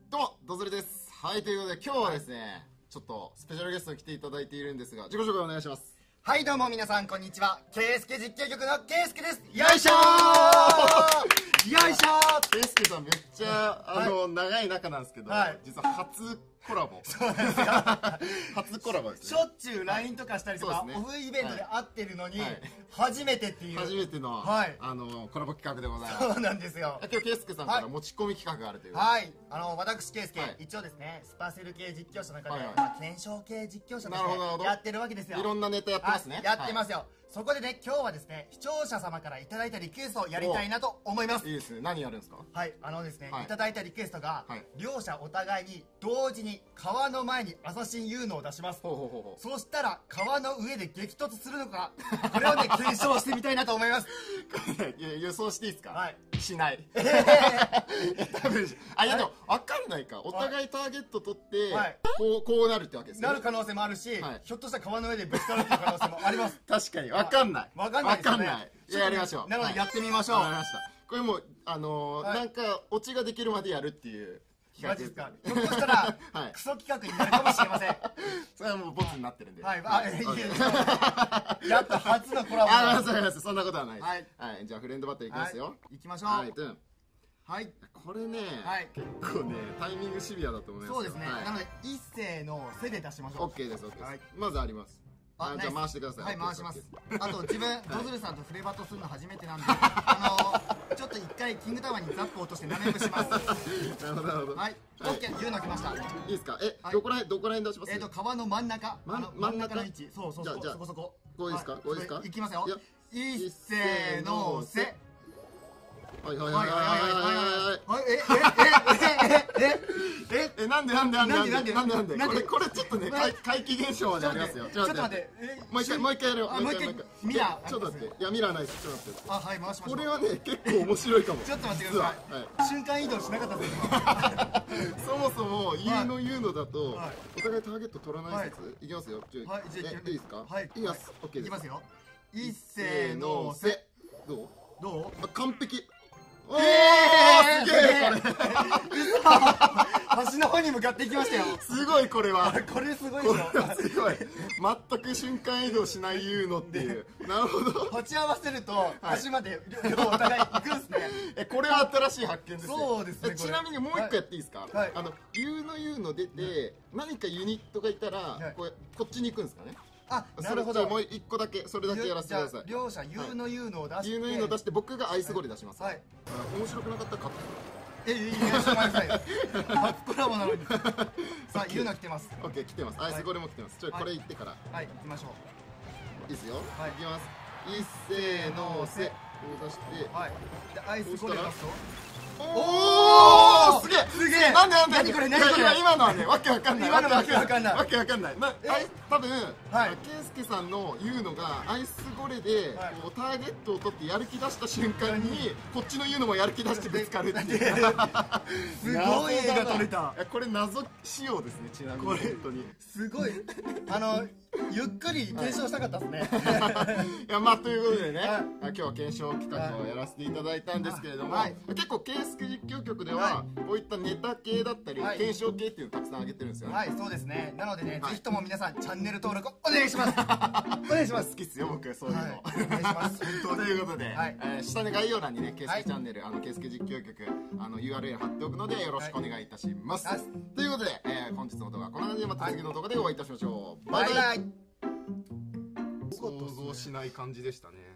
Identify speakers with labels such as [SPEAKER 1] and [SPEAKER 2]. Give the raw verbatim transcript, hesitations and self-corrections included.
[SPEAKER 1] どうも、ドズルです。はい、ということで今日はですね、ちょっとスペシャルゲストに来ていただいているんですが、自己紹介お願いします。
[SPEAKER 2] はい、どうも皆さんこんにちは。ケイスケ実況局のケイスケです。
[SPEAKER 1] よいしょーよいしょーケイスケさんめっちゃ、あの、はい、長い仲なんですけど、はい、実は初コラボ。そうですか。初コラボですね。
[SPEAKER 2] しょっちゅう ライン とかしたりとか、ね、オフイベントで会ってるのに、はい、初めてっていう。
[SPEAKER 1] 初めての、はい、あの、コラボ企画でございます。
[SPEAKER 2] そうなんですよ。
[SPEAKER 1] 今日、ケイスケさんから持ち込み企画があるという。
[SPEAKER 2] はい。あの、私、ケイスケ、はい、一応ですね、スパセル系実況者の中で、はいはい、まあ、検証系実況者としてやってるわけですよ。
[SPEAKER 1] いろんなネタやってますね。
[SPEAKER 2] やってますよ。はい、そこでね、今日はですね、視聴者様からいただいたリクエストをやりたいなと思います。
[SPEAKER 1] いいですね。何やるんですか？
[SPEAKER 2] はい、あのですね、はい、いただいたリクエストが、はい、両者お互いに同時に川の前にアサシンユーノを出します。ほうほうほうほう。そしたら川の上で激突するのか、これをね、検証してみたいなと思います。
[SPEAKER 1] いや、予想していいですか？
[SPEAKER 2] はい。
[SPEAKER 1] しない。多分あ、いやでも分かんないか。お互いターゲット取って、はい、こうこうなるってわけですね。
[SPEAKER 2] なる可能性もあるし、はい、ひょっとしたら川の上でぶつかるっていう可能性もあります。
[SPEAKER 1] 確かに分かんない。
[SPEAKER 2] 分かんないですね。
[SPEAKER 1] 分かんない。いや、やりましょう。
[SPEAKER 2] なのでやってみましょう。
[SPEAKER 1] わかりました。これもうあのなんかオチができるまでやるっていう。
[SPEAKER 2] マジですか。ひょっとしたらクソ企画になるかもしれません。
[SPEAKER 1] それはもうボツになってるんで。
[SPEAKER 2] はい。あ、いややっと初のコラボ。
[SPEAKER 1] あ、そうです。そんなことはないです。はい。じゃあフレンドバトルいきますよ。
[SPEAKER 2] いきましょう。
[SPEAKER 1] はい。
[SPEAKER 2] はい。
[SPEAKER 1] これね、結構ねタイミングシビアだと思います。
[SPEAKER 2] そうですね。なので一斉の背で出しましょう。
[SPEAKER 1] オッケーです。オッケーです。まずあります。あ、じゃあ回してください。
[SPEAKER 2] はい、回します。あと自分ドズルさんとフレバトするの初めてなんで、あのちょっと一回キングタワーにザップ落としてなめぶします。
[SPEAKER 1] なるほどなるほど。
[SPEAKER 2] はい。オッケー、言うの来ました。い
[SPEAKER 1] いですか？え、どこら辺どこら辺出します？
[SPEAKER 2] えっと川の真ん中、真ん中の位置。そうそうそう。そこそこ。
[SPEAKER 1] こうですか？こうですか？
[SPEAKER 2] いきますよ。一斉のせ。
[SPEAKER 1] はいはいはいはいはいはい。
[SPEAKER 2] ええええ
[SPEAKER 1] えええなんでなんでなんでなんでなんでなんでこれこれちょっとね怪奇現象までありますよ。
[SPEAKER 2] ちょっと待って。
[SPEAKER 1] もう一回もう一回やるよ。
[SPEAKER 2] もう一回ミラー。
[SPEAKER 1] ちょっと待って。いやミラーないです。ちょっと待って。
[SPEAKER 2] あ、はい、回しましょう。
[SPEAKER 1] これはね結構面白いかも。
[SPEAKER 2] ちょっと待ってください。瞬間移動しなかったです。
[SPEAKER 1] そもそも言うの言うのだとお互いターゲット取らない説いきますよ。
[SPEAKER 2] はい、じゃあ
[SPEAKER 1] いいですか？
[SPEAKER 2] はい。
[SPEAKER 1] いきます。オッケーです。
[SPEAKER 2] いきますよ。一斉のせ。
[SPEAKER 1] どう？
[SPEAKER 2] どう？
[SPEAKER 1] 完璧。おー、
[SPEAKER 2] すげえこれ端の方に向かっていきましたよ。
[SPEAKER 1] すごいこれは
[SPEAKER 2] これすごいでしょ。
[SPEAKER 1] すごい全く瞬間移動しない言うのっていう。なるほど。
[SPEAKER 2] 鉢合わせると端までお互い行くんですね。
[SPEAKER 1] え、これは新しい発見ですね。
[SPEAKER 2] そうですね。
[SPEAKER 1] ちなみにもう一個やっていいですか？あの言うの言うの出て何かユニットがいたらこれこっちに行くんですかね。
[SPEAKER 2] あ、なるほど。
[SPEAKER 1] もう一個だけそれだけやらせてください。
[SPEAKER 2] 両者言うの言うのを出して、
[SPEAKER 1] 言うの言うの出して僕がアイスゴリ出します。はい。面白くなかったらカット。
[SPEAKER 2] え、いいね、してください。初コラボなのに。さあ、言うの来てます。
[SPEAKER 1] オッケー、来てます。アイスゴリも来てます。ちょ、これ言ってから。
[SPEAKER 2] はい、行きましょ
[SPEAKER 1] う。いいですよ。はい、行きます。一斉のせ。こう出して。はい。
[SPEAKER 2] で、アイスゴリ出すと。
[SPEAKER 1] おお、すげえ
[SPEAKER 2] すげえ。
[SPEAKER 1] なんでなんで
[SPEAKER 2] 何これ何これ。
[SPEAKER 1] 今のはね、わけわかんない。
[SPEAKER 2] 今のわけわかんない。
[SPEAKER 1] わけわかんない。ま、多分、ケイスケさんの言うのがアイスゴレでこうターゲットを取ってやる気出した瞬間にこっちの言うのもやる気出してぶつかるっていう。す
[SPEAKER 2] ごい絵が撮れた。
[SPEAKER 1] これ謎仕様ですね。ちなみに本当に
[SPEAKER 2] すごい。あのゆっくり検証したかったですね。
[SPEAKER 1] いや、まあということでね、今日は検証企画をやらせていただいたんですけれども、結構ケイスケ実況局ではこういったネタ系だったり検証系っていうのをたくさん上げてるんですよね。はい、そうですね。なのでね、ぜひとも皆さんチャンネル登録お願いします。お願いします。 好きっすよ僕そういうの。
[SPEAKER 2] お願いします。
[SPEAKER 1] ということで、下の概要欄にねケイスケチャンネル、あのケイスケ実況局あの ユーアールエル 貼っておくのでよろしくお願いいたします。ということで本日の動画はこんな感じで、また次の動画でお会いいたしましょう。バイバイ。想像しない感じでしたね。